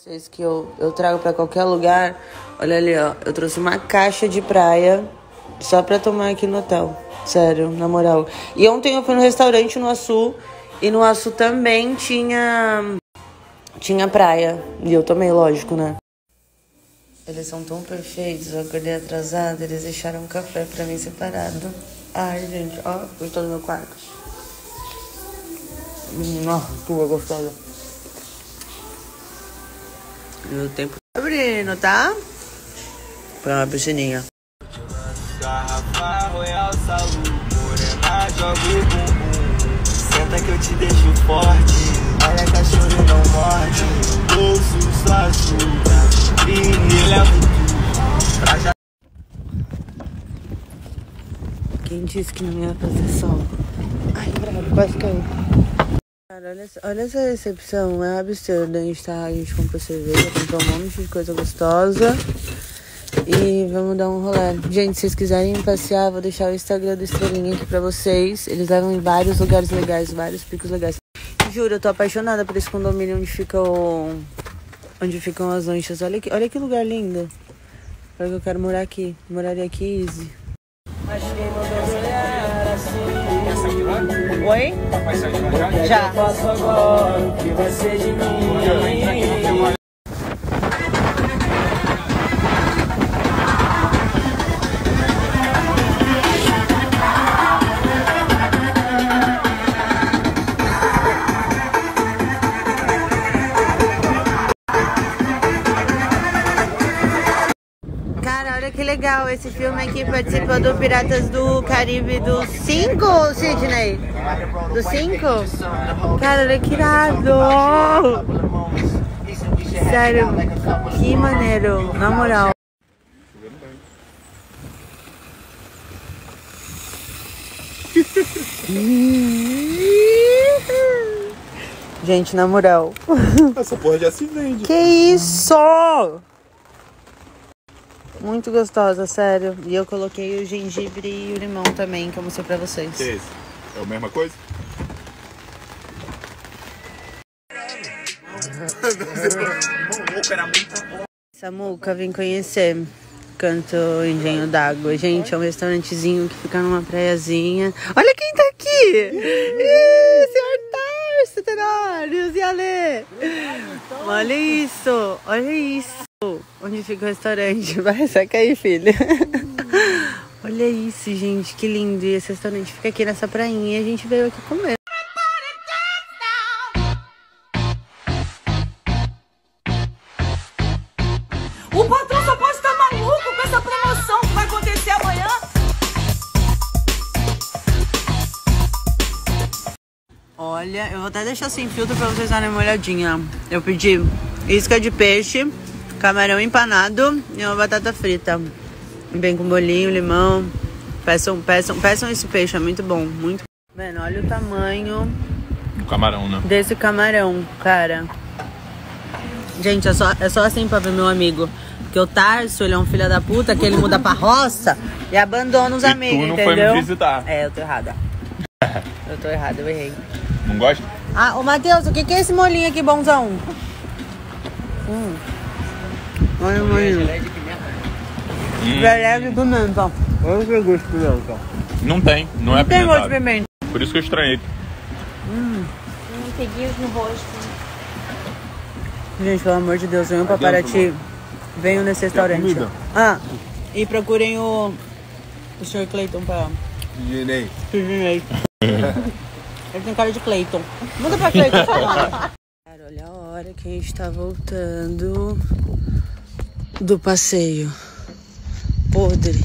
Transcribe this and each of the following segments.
Vocês que eu trago pra qualquer lugar. Olha ali, ó. Eu trouxe uma caixa de praia só pra tomar aqui no hotel. Sério, na moral. E ontem eu fui no restaurante no Açu. E no Açu também tinha praia. E eu tomei, lógico, né? Eles são tão perfeitos. Eu acordei atrasada. Eles deixaram um café pra mim separado. Ai, gente, ó. Eu tô no meu quarto. Tua gostosa. E o tempo tá abrindo, tá? Foi uma piscininha. Garrafa Royal Saúde, morena, joga o bumbum. Senta que eu te deixo forte. Olha, cachorro não morde. Bolso só açúcar. E levo tudo pra já. Quem disse que não ia fazer sol? Ai, bravo, quase caiu. Cara, olha essa recepção, é absurdo. A gente comprou cerveja, comprou um monte de coisa gostosa. E vamos dar um rolê. Gente, se vocês quiserem passear, vou deixar o Instagram do Estrelinha aqui pra vocês. Eles levam em vários lugares legais, vários picos legais. Juro, eu tô apaixonada por esse condomínio onde ficam as lanchas. Olha que lugar lindo. Agora que eu quero morar aqui. Moraria aqui, easy. Oi? Já. Cara, olha que legal, esse filme aqui participa do Piratas do Caribe do 5, Sidney? Do 5? Cara, olha que irado! Sério, que maneiro, na moral. Gente, na moral. Essa porra já se vende. Que isso? Muito gostosa, sério. E eu coloquei o gengibre e o limão também, que eu mostrei pra vocês. Que é esse? É a mesma coisa? Samuca, vim conhecer. Canto Engenho d'Água. Gente, é um restaurantezinho que fica numa praiazinha. Olha quem tá aqui! Senhor Tarso, Tenórios e Ale! Olha isso! Olha isso! Onde fica o restaurante? Vai, saca aí, filho. Olha isso, gente, que lindo. E esse restaurante fica aqui nessa prainha e a gente veio aqui comer. O patrão só pode estar maluco com essa promoção que vai acontecer amanhã. Olha, eu vou até deixar sem filtro pra vocês darem uma olhadinha. Eu pedi isca de peixe, camarão empanado e uma batata frita. Vem com bolinho, limão. Peçam esse peixe, é muito bom, muito. Mano, olha o tamanho Do camarão, né? desse camarão, cara. Gente, é só assim pra ver meu amigo. Porque o Tarso, ele é um filho da puta, que ele muda pra roça e abandona os amigos, tu não entendeu? foi me visitar. É, eu tô errada. Eu errei. Não gosta? Ah, ô Matheus, o que é esse molinho aqui, bonzão? Olha o molinho. Gelé de pimenta. Olha que gosto de pimenta. Não tem, não é Tem gosto de apimentado. pimenta. Por isso que eu estranhei. Peguinhos no rosto. Gente, pelo amor de Deus, venham pra Paraty. Venham nesse restaurante. comida? Ah, e procurem o Sr. Clayton pra... Girei. Ele tem cara de Clayton. Muda pra Clayton, fala. Cara, olha a hora que a gente tá voltando do passeio. Podre.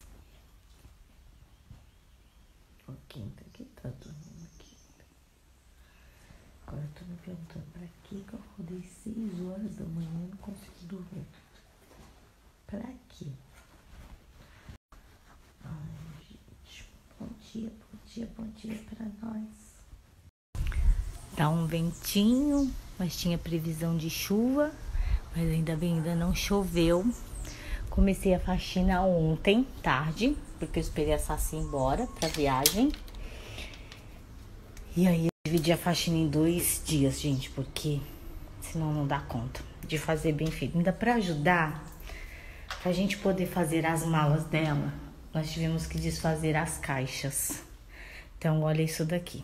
Quem tá aqui? Tá dormindo aqui. Agora eu tô me perguntando pra que eu acordei 6 horas da manhã e não consegui dormir. Pra quê? Ai, gente. Bom dia pra nós. Tá um ventinho, mas tinha previsão de chuva. Mas ainda bem, ainda não choveu. Comecei a faxina ontem, tarde, porque eu esperei a Saci ir embora pra viagem. E aí eu dividi a faxina em 2 dias, gente, porque senão não dá conta. de fazer bem feito. Ainda para ajudar, pra gente poder fazer as malas dela, nós tivemos que desfazer as caixas. Então, olha isso daqui.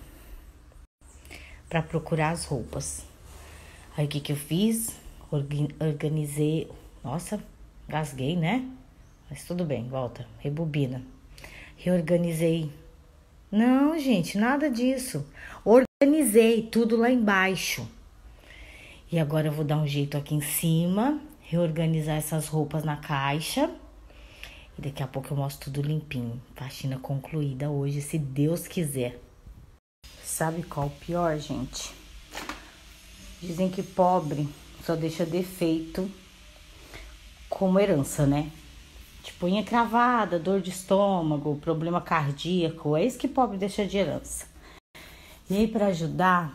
Para procurar as roupas. Aí, o que eu fiz? Organizei... Nossa, gasguei, né? Mas tudo bem, volta. Rebobina. Reorganizei. Não, gente, nada disso. Organizei tudo lá embaixo. E agora eu vou dar um jeito aqui em cima. Reorganizar essas roupas na caixa. E daqui a pouco eu mostro tudo limpinho. Faxina concluída hoje, se Deus quiser. Sabe qual o pior, gente? Dizem que pobre só deixa defeito como herança, né? Tipo, unha cravada, dor de estômago, problema cardíaco. É isso que pobre deixa de herança. E aí, pra ajudar,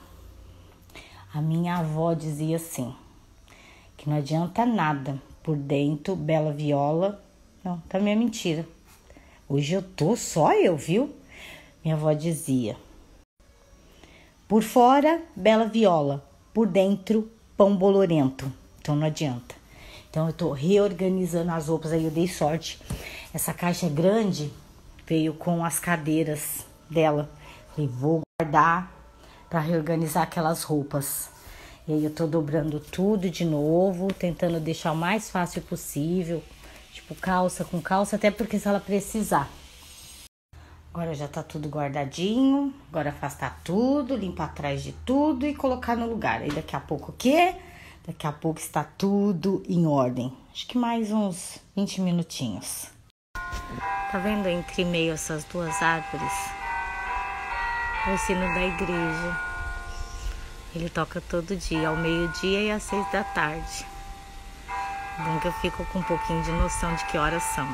a minha avó dizia assim, que não adianta nada. Por dentro, bela viola. Não, também é mentira. Hoje eu tô só eu, viu? Minha avó dizia, por fora, bela viola. Por dentro, pão bolorento. Então não adianta. Então eu tô reorganizando as roupas. Aí eu dei sorte. Essa caixa grande veio com as cadeiras dela. Falei, vou guardar para reorganizar aquelas roupas. E aí eu tô dobrando tudo de novo, tentando deixar o mais fácil possível. Tipo calça com calça, até porque se ela precisar. Agora já tá tudo guardadinho. Agora afastar tudo, limpar atrás de tudo e colocar no lugar. Aí daqui a pouco o quê? Daqui a pouco está tudo em ordem. Acho que mais uns 20 minutinhos. Tá vendo entre meio essas duas árvores? É o sino da igreja. Ele toca todo dia, ao meio-dia e às 6 da tarde. Bom que eu fico com um pouquinho de noção de que horas são.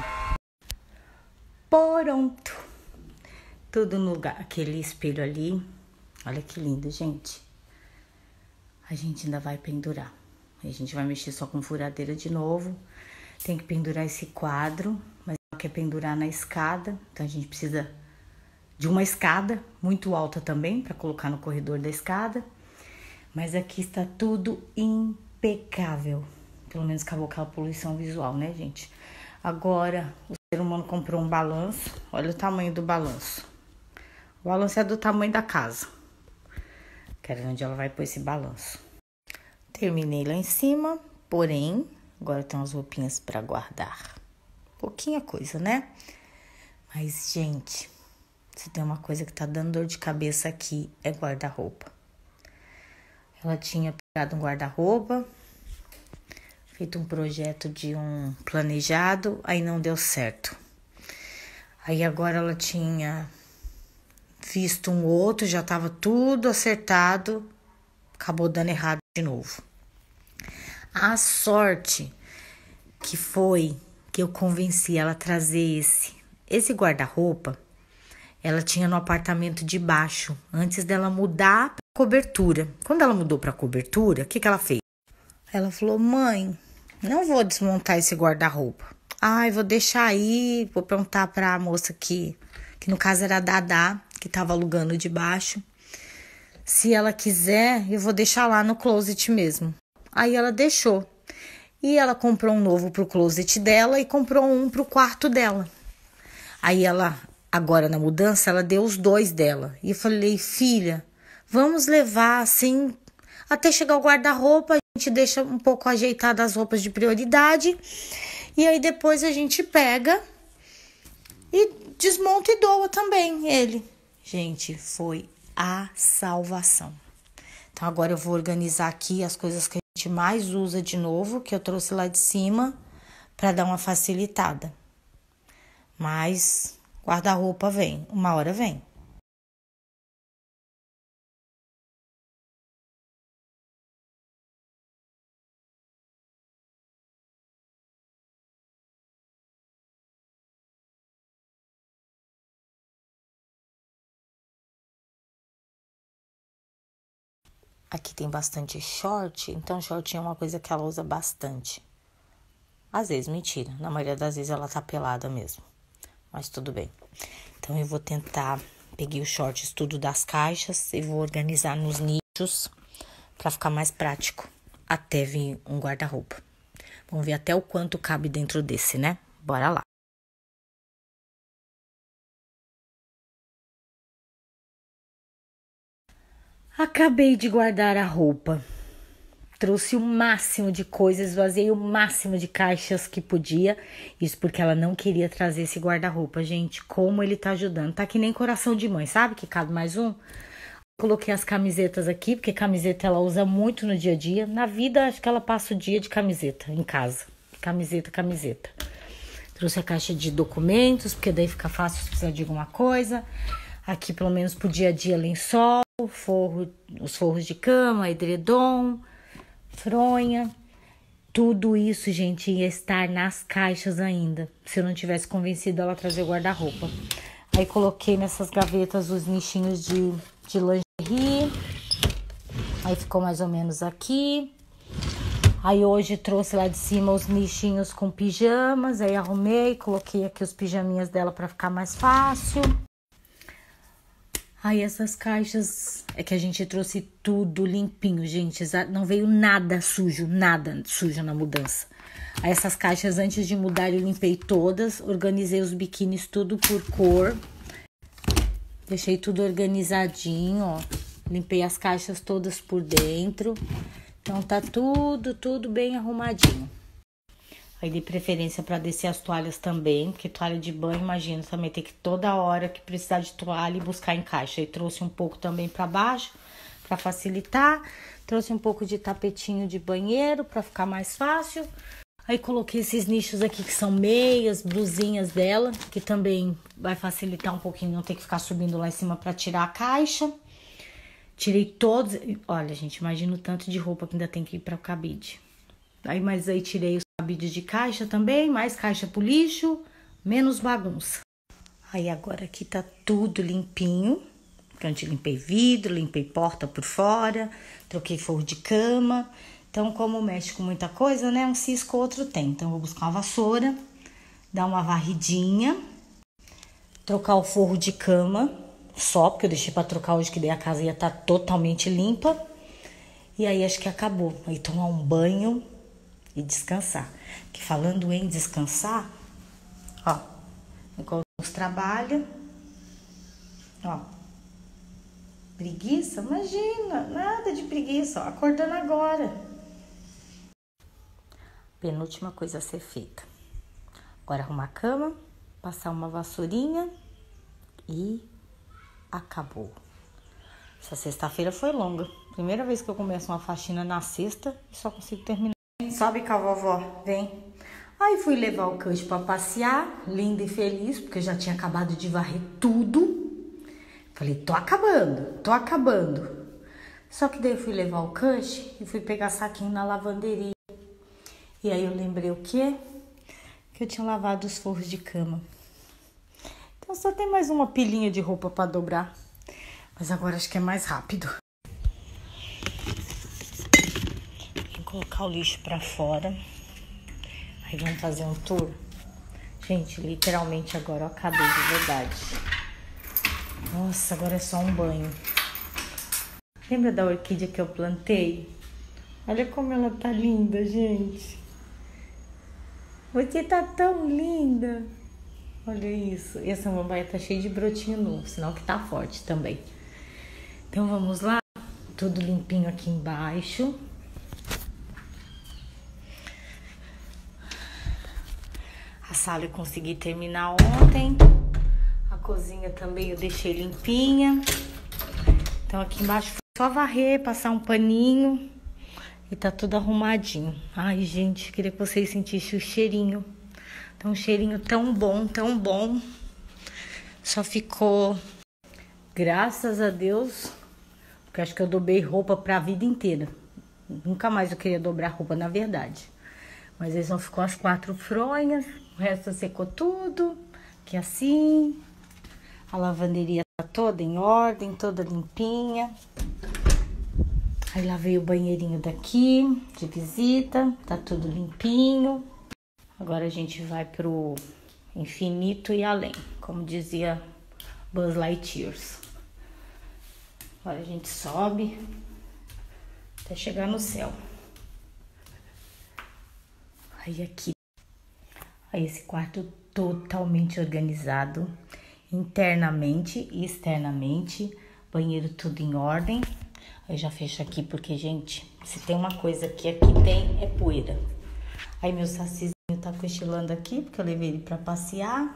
Pronto. Tudo no lugar. Aquele espelho ali. Olha que lindo, gente. A gente ainda vai pendurar. A gente vai mexer só com furadeira de novo. Tem que pendurar esse quadro. Mas não quer pendurar na escada. Então a gente precisa de uma escada muito alta também. Para colocar no corredor da escada. Mas aqui está tudo impecável. Pelo menos acabou aquela poluição visual, né, gente? Agora, o ser humano comprou um balanço. Olha o tamanho do balanço. O balanço é do tamanho da casa. Quero ver onde ela vai pôr esse balanço. Terminei lá em cima, porém, agora tem umas roupinhas pra guardar. Pouquinha coisa, né? Mas, gente, se tem uma coisa que tá dando dor de cabeça aqui, é guarda-roupa. Ela tinha pegado um guarda-roupa, feito um projeto de um planejado, aí não deu certo. Aí agora ela tinha visto um outro, já estava tudo acertado, acabou dando errado de novo. A sorte que foi que eu convenci ela a trazer esse guarda-roupa, ela tinha no apartamento de baixo, antes dela mudar para cobertura. Quando ela mudou para cobertura, o que ela fez? Ela falou, mãe, não vou desmontar esse guarda-roupa. Ai, vou deixar aí, vou perguntar para a moça que no caso era a Dadá, que estava alugando de baixo. Se ela quiser, eu vou deixar lá no closet mesmo. Aí ela deixou. E ela comprou um novo pro closet dela e comprou um pro quarto dela. Aí ela, agora na mudança, ela deu os dois dela. E eu falei, filha, vamos levar assim, até chegar o guarda-roupa, a gente deixa um pouco ajeitadas as roupas de prioridade. E aí depois a gente pega e desmonta e doa também ele. Gente, foi a salvação. Então agora eu vou organizar aqui as coisas que a gente mais usa de novo, que eu trouxe lá de cima, para dar uma facilitada. Mas guarda-roupa vem, uma hora vem. Aqui tem bastante short, então short é uma coisa que ela usa bastante. Às vezes, mentira, na maioria das vezes ela tá pelada mesmo. Mas tudo bem. Então eu vou tentar, peguei os shorts tudo das caixas e vou organizar nos nichos pra ficar mais prático. até vir um guarda-roupa. Vamos ver até o quanto cabe dentro desse, né? Bora lá. Acabei de guardar a roupa. Trouxe o máximo de coisas, esvaziei o máximo de caixas que podia. Isso porque ela não queria trazer esse guarda-roupa, gente. Como ele tá ajudando. Tá que nem coração de mãe, sabe? Que cabe mais um. Coloquei as camisetas aqui, porque camiseta ela usa muito no dia a dia. Na vida, acho que ela passa o dia de camiseta em casa. Camiseta. Trouxe a caixa de documentos, porque daí fica fácil se precisar de alguma coisa. Aqui, pelo menos, pro dia a dia, lençol, os forros de cama, edredom, fronha. Tudo isso, gente, ia estar nas caixas ainda, se eu não tivesse convencido ela a trazer o guarda-roupa. Aí, coloquei nessas gavetas os nichinhos de lingerie. Aí, ficou mais ou menos aqui. Aí, hoje, trouxe lá de cima os nichinhos com pijamas. Aí, arrumei, coloquei aqui os pijaminhas dela pra ficar mais fácil. Aí essas caixas é que a gente trouxe tudo limpinho, gente. Não veio nada sujo na mudança. Aí essas caixas, antes de mudar, eu limpei todas. Organizei os biquínis tudo por cor. Deixei tudo organizadinho, ó. Limpei as caixas todas por dentro. Então tá tudo bem arrumadinho. Aí de preferência para descer as toalhas também, porque toalha de banho, imagina, também tem que toda hora que precisar de toalha e buscar em caixa. Aí trouxe um pouco também para baixo, para facilitar. Trouxe um pouco de tapetinho de banheiro para ficar mais fácil. Aí coloquei esses nichos aqui que são meias, blusinhas dela, que também vai facilitar um pouquinho, não ter que ficar subindo lá em cima para tirar a caixa. Tirei todos, olha gente, imagina o tanto de roupa que ainda tem que ir para o cabide. Mas aí tirei os cabides de caixa também, mais caixa pro lixo, menos bagunça. Aí agora aqui tá tudo limpinho. Antes limpei vidro, limpei porta por fora, troquei forro de cama. Então, como mexe com muita coisa, né? Um cisco, outro tem. Então, vou buscar uma vassoura, dar uma varridinha, trocar o forro de cama, só porque eu deixei pra trocar hoje, que daí a casa ia estar totalmente limpa. E aí, acho que acabou. Aí, tomar um banho e descansar. Que falando em descansar, ó, enquanto uns trabalham, ó, preguiça, imagina, nada de preguiça, ó, acordando agora. Penúltima coisa a ser feita. Agora arrumar a cama, passar uma vassourinha e acabou. Essa sexta-feira foi longa. Primeira vez que eu começo uma faxina na sexta e só consigo terminar. Sobe com a vovó, vem. Aí fui levar o Cush pra passear, linda e feliz, porque eu já tinha acabado de varrer tudo. Falei, tô acabando. Só que daí eu fui levar o Cush e fui pegar saquinho na lavanderia. E aí eu lembrei o quê? Que eu tinha lavado os forros de cama. Então só tem mais uma pilhinha de roupa pra dobrar. Mas agora acho que é mais rápido. Colocar o lixo pra fora. Aí vamos fazer um tour. Gente, literalmente agora eu acabei de verdade. Nossa, agora é só um banho. Lembra da orquídea que eu plantei? Olha como ela tá linda, gente. Você tá tão linda. Olha isso. E essa mambaia tá cheia de brotinho novo, sinal que tá forte também. Então vamos lá. Tudo limpinho aqui embaixo. A sala eu consegui terminar ontem. A cozinha também eu deixei limpinha. Então aqui embaixo foi só varrer, passar um paninho. E tá tudo arrumadinho. Ai, gente, queria que vocês sentissem o cheirinho. Então, um cheirinho tão bom, tão bom. Só ficou, graças a Deus, porque acho que eu dobrei roupa pra vida inteira. Nunca mais eu queria dobrar roupa, na verdade. Mas aí só ficou as 4 fronhas. O resto secou tudo, que assim. A lavanderia tá toda em ordem, toda limpinha. Aí lavei o banheirinho daqui, de visita, tá tudo limpinho. Agora a gente vai pro infinito e além, como dizia Buzz Lightyear. Agora a gente sobe até chegar no céu. Aí aqui, aí esse quarto totalmente organizado, internamente e externamente, banheiro tudo em ordem. Aí já fecho aqui porque, gente, se tem uma coisa que aqui tem, é poeira. Aí meu sacizinho tá cochilando aqui, porque eu levei ele pra passear.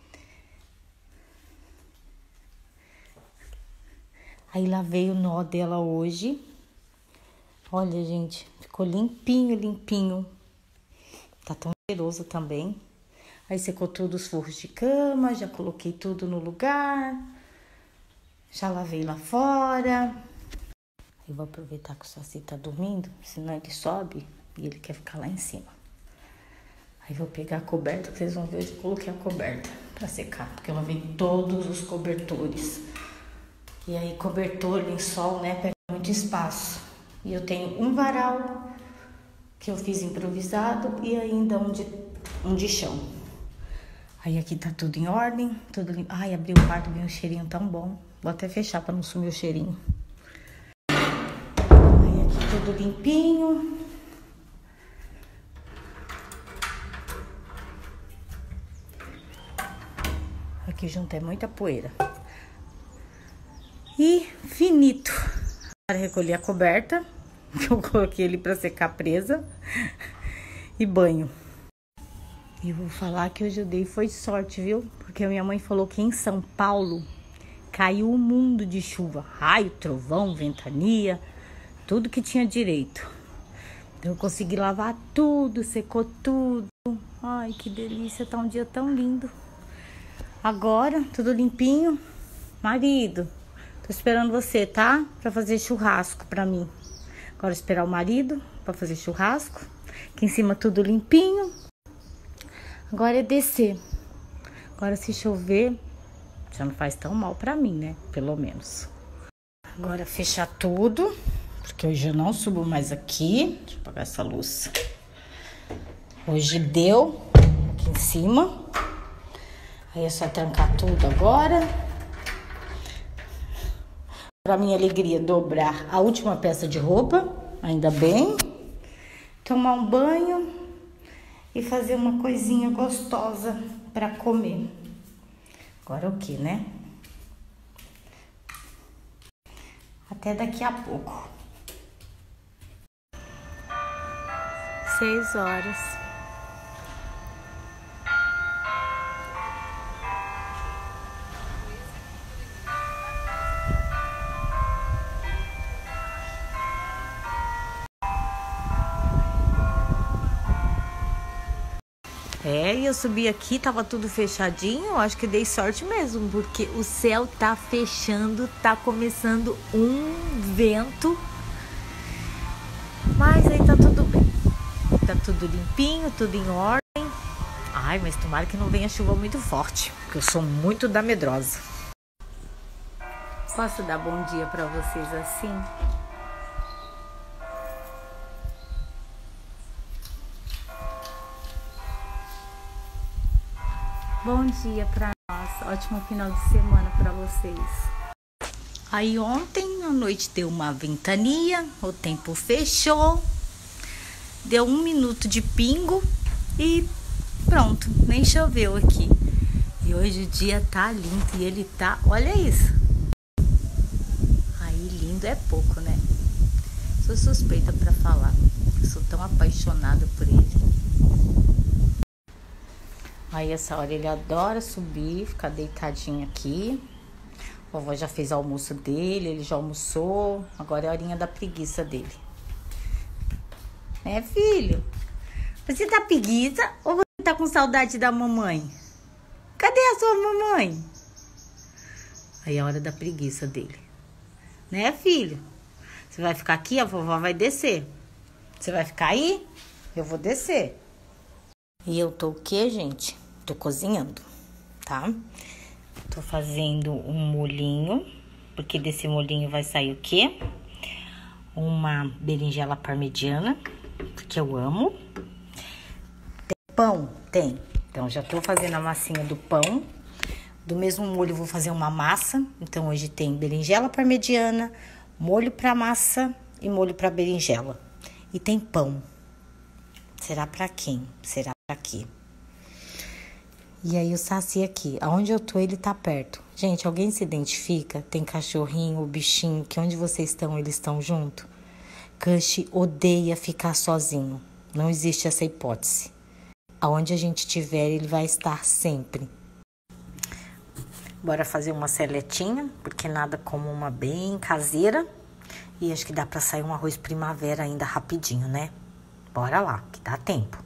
Aí lavei o nó dela hoje. Olha, gente, ficou limpinho, limpinho. Tá tão cheiroso também. Aí secou tudo os forros de cama, já coloquei tudo no lugar. Já lavei lá fora. Eu vou aproveitar que o Saci tá dormindo, senão ele sobe e ele quer ficar lá em cima. Aí vou pegar a coberta, que vocês vão ver onde eu coloquei a coberta pra secar, porque eu lavei todos os cobertores. E aí cobertor, lençol, né, pega muito espaço. E eu tenho um varal que eu fiz improvisado e ainda um de chão. Aí aqui tá tudo em ordem, tudo limpo. Ai, abri o quarto, veio um cheirinho tão bom. Vou até fechar pra não sumir o cheirinho. Aí aqui tudo limpinho. Aqui junto é muita poeira. E finito. Para recolher a coberta, que eu coloquei ele pra secar presa. E banho. E vou falar que hoje eu dei foi sorte, viu? Porque a minha mãe falou que em São Paulo caiu um mundo de chuva. Raio, trovão, ventania, tudo que tinha direito. Então eu consegui lavar tudo, secou tudo. Ai, que delícia, tá um dia tão lindo. Agora, tudo limpinho. Marido, tô esperando você, tá? Pra fazer churrasco pra mim. Agora esperar o marido pra fazer churrasco. Aqui em cima tudo limpinho. Agora é descer. Agora se chover, já não faz tão mal pra mim, né? Pelo menos. Agora fechar tudo, porque hoje eu não subo mais aqui. Deixa eu apagar essa luz. Hoje deu aqui em cima. Aí é só trancar tudo agora. Pra minha alegria, dobrar a última peça de roupa, ainda bem. Tomar um banho. E fazer uma coisinha gostosa pra comer. Agora o que, né? Até daqui a pouco. 6 horas. E eu subi aqui, tava tudo fechadinho. Eu acho que dei sorte mesmo, porque o céu tá fechando, tá começando um vento. Mas aí tá tudo bem. Tá tudo limpinho, tudo em ordem. Ai, mas tomara que não venha chuva muito forte, porque eu sou muito da medrosa. Posso dar bom dia pra vocês assim? Bom dia pra nós, ótimo final de semana pra vocês. Aí ontem à noite deu uma ventania, o tempo fechou, deu 1 minuto de pingo e pronto, nem choveu aqui. E hoje o dia tá lindo e ele tá, olha isso. Aí lindo é pouco, né? Sou suspeita pra falar, eu sou tão apaixonada por ele. Aí essa hora ele adora subir, ficar deitadinho aqui. A vovó já fez o almoço dele, ele já almoçou. Agora é a horinha da preguiça dele. Né, filho? Você tá preguiça ou você tá com saudade da mamãe? Cadê a sua mamãe? Aí é a hora da preguiça dele. Né, filho? Você vai ficar aqui, a vovó vai descer. Você vai ficar aí? Eu vou descer. E eu tô o quê, gente? Tô cozinhando, tá? Tô fazendo um molhinho, porque desse molhinho vai sair o quê? Uma berinjela parmegiana, porque eu amo. Tem pão? Tem. Então, já tô fazendo a massinha do pão. Do mesmo molho, eu vou fazer uma massa. Então, hoje tem berinjela parmegiana, molho pra massa e molho pra berinjela. E tem pão. Será pra quem? Será pra quê? E aí o Saci aqui, aonde eu tô ele tá perto. Gente, alguém se identifica? Tem cachorrinho ou bichinho que onde vocês estão eles estão junto? Cush odeia ficar sozinho. Não existe essa hipótese. Aonde a gente estiver ele vai estar sempre. Bora fazer uma seletinha, porque nada como uma bem caseira. E acho que dá pra sair um arroz primavera ainda rapidinho, né? Bora lá, que dá tempo.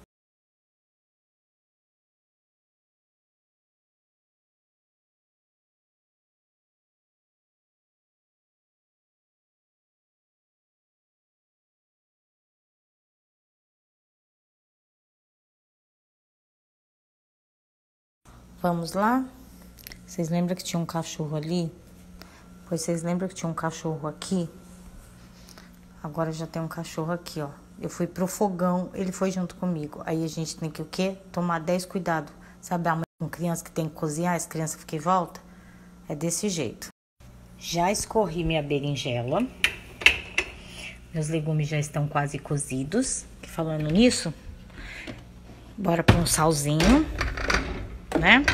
Vamos lá? Vocês lembram que tinha um cachorro ali? Pois vocês lembram que tinha um cachorro aqui? Agora já tem um cachorro aqui, ó. Eu fui pro fogão, ele foi junto comigo. Aí a gente tem que o quê? Tomar 10 cuidados. Sabe a mãe com criança que tem que cozinhar, as crianças ficam em volta? É desse jeito. Já escorri minha berinjela. Meus legumes já estão quase cozidos. E falando nisso, bora pôr um salzinho, né?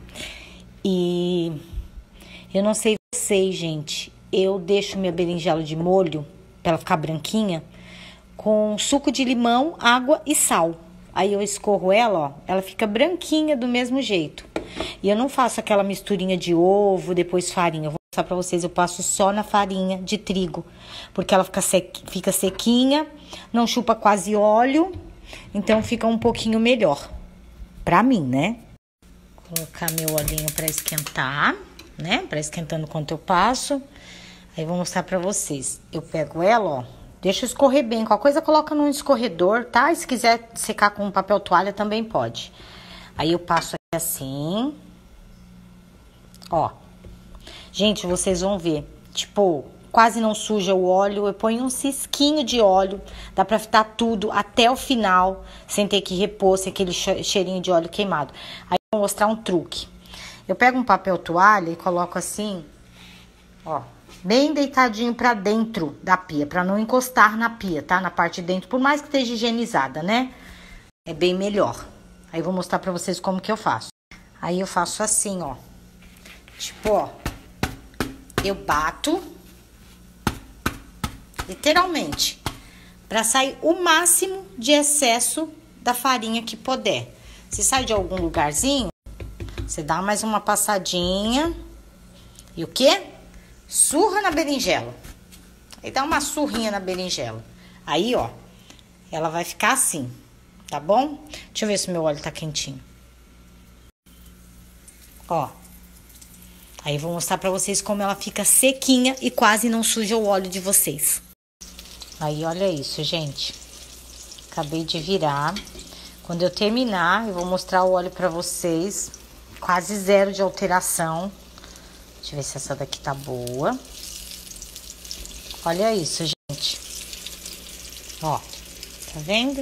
E eu não sei vocês, gente. Eu deixo minha berinjela de molho, pra ela ficar branquinha, com suco de limão, água e sal. Aí eu escorro ela, ó, ela fica branquinha do mesmo jeito. E eu não faço aquela misturinha de ovo, depois farinha. Eu vou mostrar pra vocês, eu passo só na farinha de trigo. Porque ela fica sequinha, não chupa quase óleo, então fica um pouquinho melhor. Pra mim, né? Vou colocar meu olhinho pra esquentar, né? Pra esquentando enquanto eu passo. Aí vou mostrar pra vocês. Eu pego ela, ó. Deixa escorrer bem. Qualquer coisa coloca num escorredor, tá? E se quiser secar com papel toalha também pode. Aí eu passo aqui assim. Ó. Gente, vocês vão ver. Tipo, quase não suja o óleo. Eu ponho um cisquinho de óleo. Dá pra fritar tudo até o final. Sem ter que repor, sem aquele cheirinho de óleo queimado. Aí eu vou mostrar um truque. Eu pego um papel toalha e coloco assim, ó. Bem deitadinho pra dentro da pia, pra não encostar na pia, tá? Na parte de dentro, por mais que esteja higienizada, né? É bem melhor. Aí eu vou mostrar pra vocês como que eu faço. Aí eu faço assim, ó. Tipo, ó. Eu bato. Literalmente. Pra sair o máximo de excesso da farinha que puder. Se sai de algum lugarzinho, você dá mais uma passadinha. E o quê? Surra na berinjela. Aí dá uma surrinha na berinjela. Aí, ó, ela vai ficar assim, tá bom? Deixa eu ver se meu óleo tá quentinho. Ó. Aí eu vou mostrar pra vocês como ela fica sequinha e quase não suja o óleo de vocês. Aí, olha isso, gente. Acabei de virar. Quando eu terminar, eu vou mostrar o óleo pra vocês. Quase zero de alteração. Deixa eu ver se essa daqui tá boa. Olha isso, gente. Ó, tá vendo?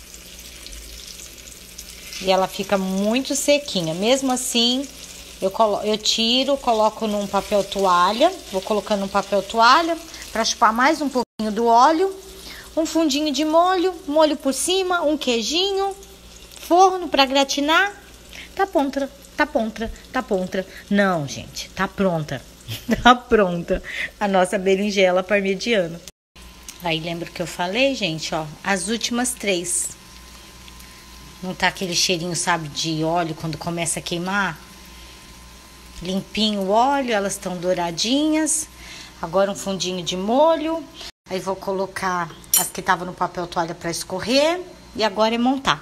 E ela fica muito sequinha. Mesmo assim, eu tiro, coloco num papel toalha. Vou colocando num papel toalha pra chupar mais um pouquinho do óleo. Um fundinho de molho, molho por cima, um queijinho, forno pra gratinar. Tá pronta. Tá pronta. Não, gente, tá pronta. Tá pronta a nossa berinjela parmegiana. Aí lembra que eu falei, gente, ó, as últimas 3. Não tá aquele cheirinho, sabe, de óleo quando começa a queimar? Limpinho o óleo, elas estão douradinhas. Agora um fundinho de molho. Aí vou colocar as que estavam no papel toalha pra escorrer. E agora é montar.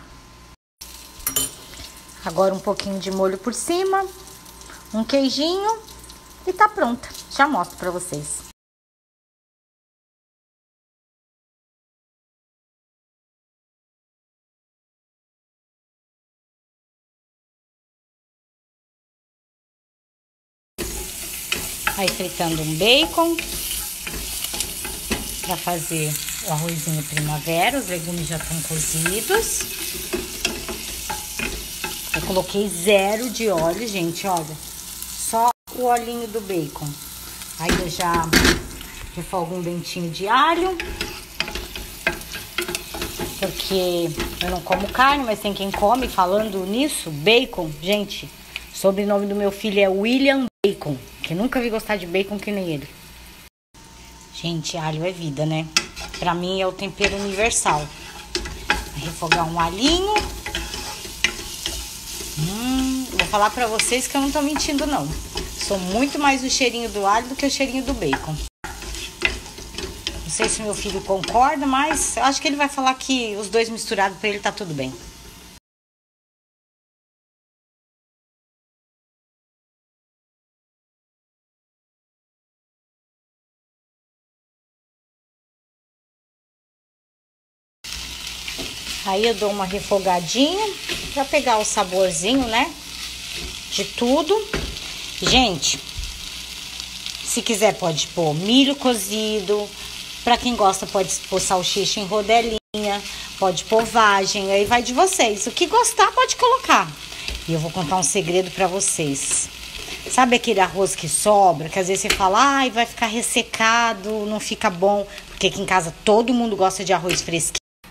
Agora um pouquinho de molho por cima, um queijinho e tá pronta. Já mostro pra vocês. Aí fritando um bacon pra fazer o arrozinho primavera. Os legumes já estão cozidos. Eu coloquei 0 de óleo, gente, olha. Só o olhinho do bacon. Aí eu já refogo um dentinho de alho. Porque porque eu não como carne, mas tem quem come. Falando nisso, bacon, gente, o sobrenome do meu filho é William Bacon, que nunca vi gostar de bacon que nem ele. Gente, alho é vida, né? Pra mim é o tempero universal. Vou refogar um alhinho. Vou falar pra vocês que eu não tô mentindo, não. Sou muito mais o cheirinho do alho do que o cheirinho do bacon. Não sei se meu filho concorda, mas eu acho que ele vai falar que os dois misturados pra ele tá tudo bem. Aí eu dou uma refogadinha pra pegar o saborzinho, né? De tudo. Gente, se quiser pode pôr milho cozido. Pra quem gosta pode pôr salsicha em rodelinha. Pode pôr vagem, aí vai de vocês. O que gostar pode colocar. E eu vou contar um segredo pra vocês. Sabe aquele arroz que sobra? Que às vezes você fala, ai, vai ficar ressecado, não fica bom. Porque aqui em casa todo mundo gosta de arroz fresquinho.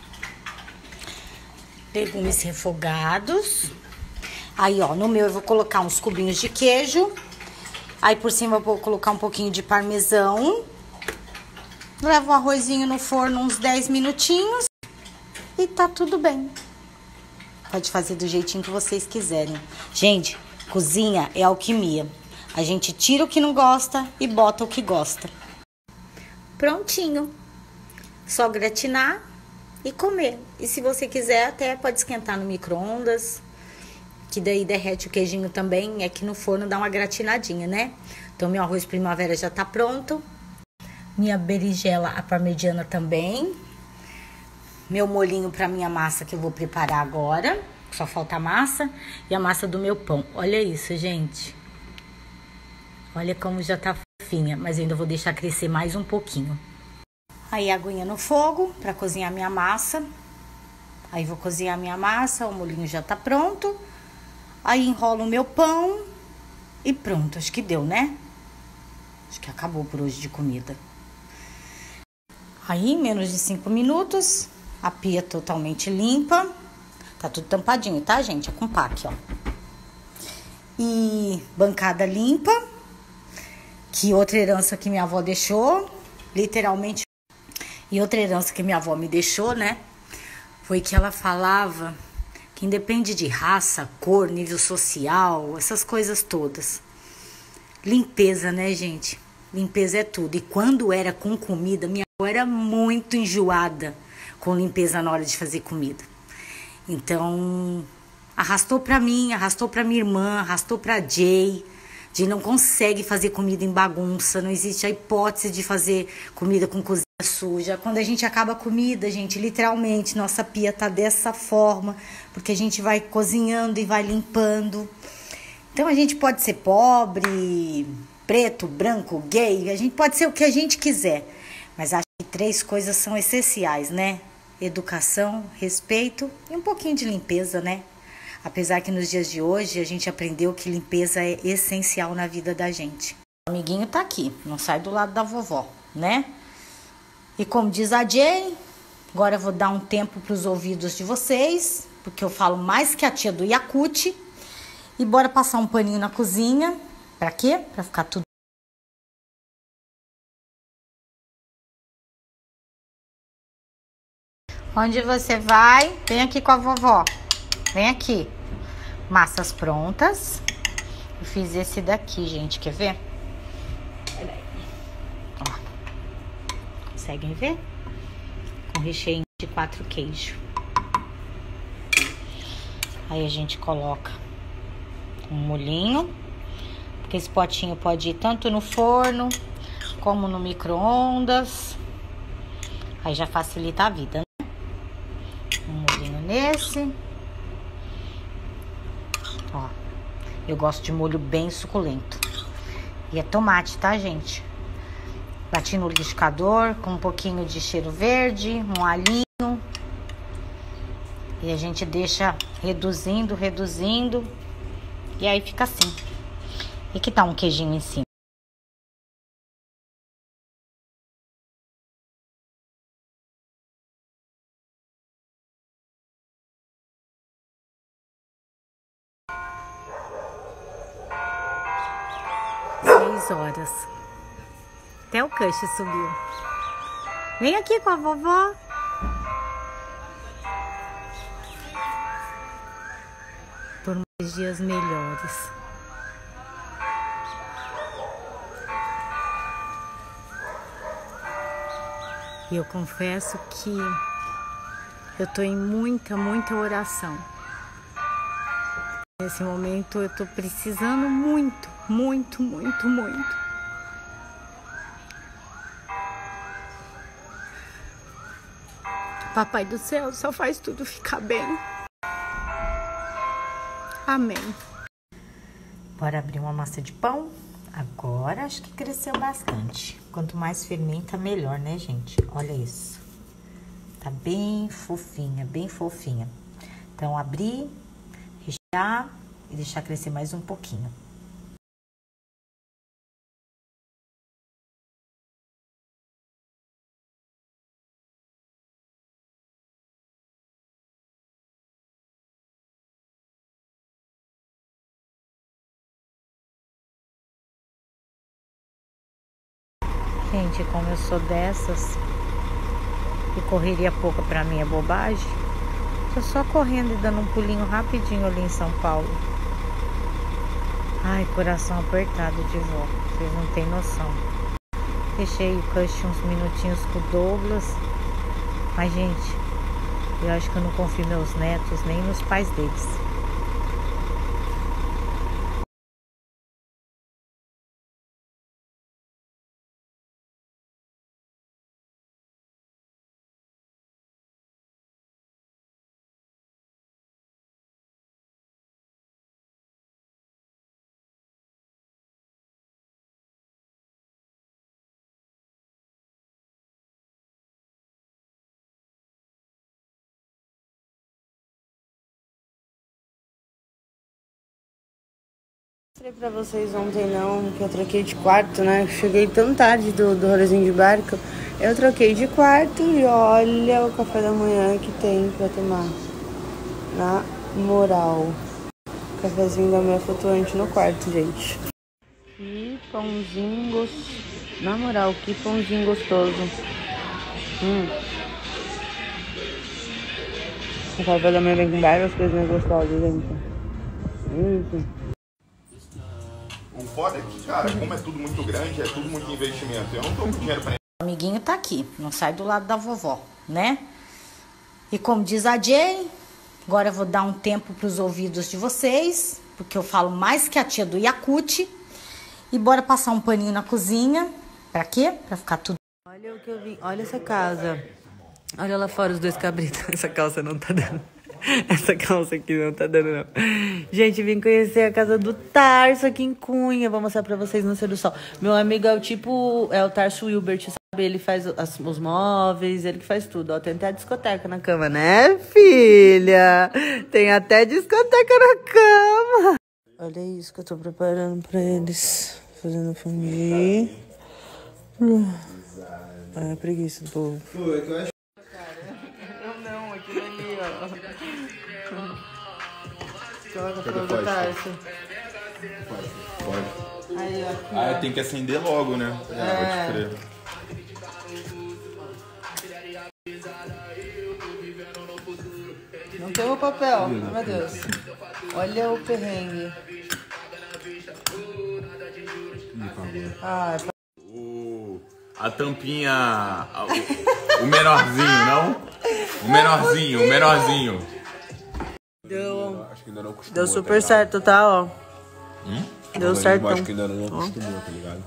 Legumes refogados. Aí, ó, no meu eu vou colocar uns cubinhos de queijo. Aí por cima eu vou colocar um pouquinho de parmesão. Levo o arrozinho no forno uns 10 minutinhos. E tá tudo bem. Pode fazer do jeitinho que vocês quiserem. Gente, cozinha é alquimia. A gente tira o que não gosta e bota o que gosta. Prontinho. Só gratinar e comer. E se você quiser, até pode esquentar no micro-ondas, que daí derrete o queijinho também. É que no forno dá uma gratinadinha, né? Então, meu arroz primavera já tá pronto. Minha berinjela, a parmegiana também. Meu molhinho pra minha massa que eu vou preparar agora. Só falta a massa e a massa do meu pão. Olha isso, gente. Olha como já tá fofinha, mas eu ainda vou deixar crescer mais um pouquinho. Aí a aguinha no fogo para cozinhar minha massa. Aí vou cozinhar minha massa, o molhinho já tá pronto. Aí enrolo o meu pão e pronto, acho que deu, né? Acho que acabou por hoje de comida. Aí, em menos de 5 minutos, a pia totalmente limpa. Tá tudo tampadinho, tá, gente? É com paque, ó. E bancada limpa, que outra herança que minha avó deixou, literalmente. E outra herança que minha avó me deixou, né? Foi que ela falava que independe de raça, cor, nível social, essas coisas todas. Limpeza, né, gente? Limpeza é tudo. E quando era com comida, minha avó era muito enjoada com limpeza na hora de fazer comida. Então, arrastou pra mim, arrastou pra minha irmã, arrastou pra Jay. Jay não consegue fazer comida em bagunça, não existe a hipótese de fazer comida com cozinha suja. Quando a gente acaba a comida, gente, literalmente, nossa pia tá dessa forma, porque a gente vai cozinhando e vai limpando. Então, a gente pode ser pobre, preto, branco, gay, a gente pode ser o que a gente quiser. Mas acho que 3 coisas são essenciais, né? Educação, respeito e um pouquinho de limpeza, né? Apesar que nos dias de hoje a gente aprendeu que limpeza é essencial na vida da gente. O amiguinho tá aqui, não sai do lado da vovó, né? E como diz a Jay, agora eu vou dar um tempo pros ouvidos de vocês, porque eu falo mais que a tia do Yakut. E bora passar um paninho na cozinha. Pra quê? Pra ficar tudo. Onde você vai? Vem aqui com a vovó. Vem aqui. Massas prontas. Eu fiz esse daqui, gente. Quer ver? Olha aí. Ó. Conseguem ver? Com recheio de 4 queijos. Aí a gente coloca um molhinho. Porque esse potinho pode ir tanto no forno como no micro-ondas. Aí já facilita a vida, né? Um molhinho nesse. Ó, eu gosto de molho bem suculento. E é tomate, tá, gente? Bati no liquidificador com um pouquinho de cheiro verde, um alhinho. E a gente deixa reduzindo. E aí fica assim. E que tá um queijinho em cima. 2 horas. Até o Cush subiu. Vem aqui com a vovó. Por mais dias melhores. E eu confesso que eu tô em muita oração. Nesse momento eu tô precisando muito. Papai do céu só faz tudo ficar bem. Amém. Bora abrir uma massa de pão? Agora acho que cresceu bastante. Quanto mais fermenta, melhor, né, gente? Olha isso. Tá bem fofinha, bem fofinha. Então, abrir, rechear e deixar crescer mais um pouquinho. Gente, como eu sou dessas e correria pouca pra mim é bobagem, tô só correndo e dando um pulinho rapidinho ali em São Paulo. Ai, coração apertado de vó, vocês não tem noção. Deixei o Cush uns minutinhos com o Douglas, mas gente, eu acho que eu não confio nos meus netos nem nos pais deles. Não mostrei pra vocês ontem não, que eu troquei de quarto, né? Cheguei tão tarde do rolezinho de barco. Eu troquei de quarto e olha o café da manhã que tem pra tomar. Na moral. Cafezinho da minha flutuante no quarto, gente. Que pãozinho gostoso. Na moral, que pãozinho gostoso. O café da manhã vem com várias coisinhas gostosas, gente. Isso. O foda é que, cara, como é tudo muito grande, é tudo muito investimento. Eu não tô com dinheiro pra... O amiguinho tá aqui, não sai do lado da vovó, né? E como diz a Jay, agora eu vou dar um tempo pros ouvidos de vocês, porque eu falo mais que a tia do Yakut. E bora passar um paninho na cozinha. Pra quê? Pra ficar tudo... Olha o que eu vim. Olha essa casa. Olha lá fora os 2 cabritos. Essa calça não tá dando. Essa calça aqui não tá dando, não. Gente, vim conhecer a casa do Tarso aqui em Cunha. Vou mostrar pra vocês no Ser do Sol. Meu amigo é o tipo... É o Tarso Wilbert, sabe? Ele faz os móveis, ele que faz tudo. Ó, tem até a discoteca na cama, né, filha? Tem até discoteca na cama. Olha isso que eu tô preparando pra eles. Fazendo fundir. É preguiça do povo. Não, aquilo ali, ó. Coloca pra o Tarso. Pode. Aí, ó. Ah, tem que acender logo, né? Pode crer. Não tem o papel, meu Deus. Olha o perrengue. Ah, A tampinha... O menorzinho, não? O menorzinho. Deu super certo, tá, ó. Deu certo. Acho que ainda não acostumou, tá ligado?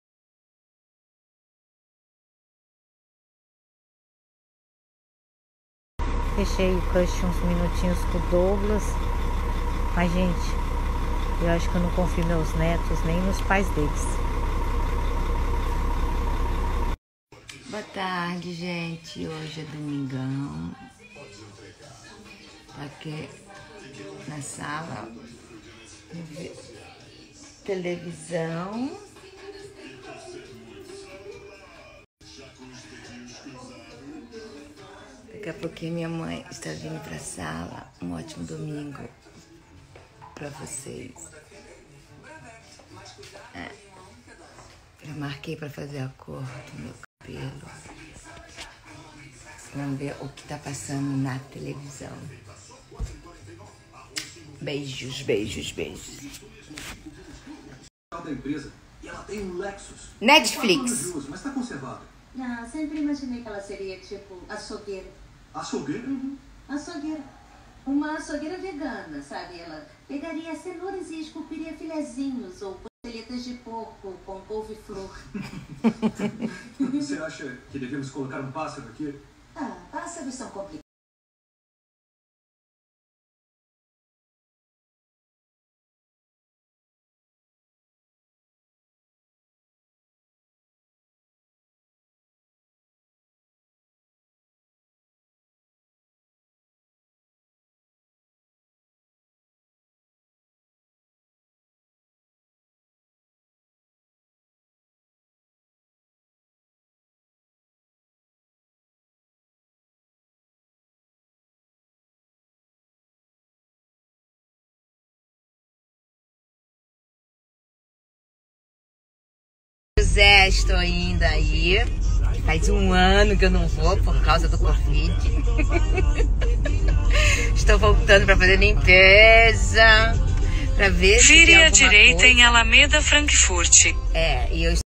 Deixei o Cush uns minutinhos com o Douglas. Mas, gente, eu acho que eu não confio nos meus netos nem nos pais deles. Boa tarde, gente. Hoje é domingão. Tô aqui na sala. Televisão. Daqui a pouquinho minha mãe está vindo pra sala. Um ótimo domingo pra vocês. marquei para fazer a cor do meu cabelo. Vamos ver o que tá passando na televisão. Beijos, beijos, beijos. Da empresa, e ela tem um Lexus. Netflix. Mas tá conservado. Não, sempre imaginei que ela seria tipo açougueira. Açougueira? Uhum. Açougueira. Uma açougueira vegana, sabe? Ela pegaria cenouras e esculpiria filezinhos ou costeletas de porco com couve-flor. Você acha que devemos colocar um pássaro aqui? Ah, pássaros são complicados. José, estou indo aí. Faz um ano que eu não vou por causa do Covid. Estou voltando para fazer limpeza, para ver se vire tem à alguma direita coisa. em Alameda, Frankfurt. É, e eu